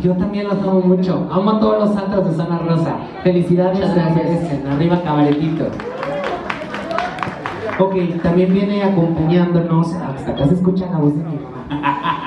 Yo también los amo mucho. Amo a todos los santos de Zona Rosa. Felicidades, Muchas se gracias. merecen. Arriba cabaretito. Ok, también viene acompañándonos. Hasta acá se escucha la voz de mi mamá.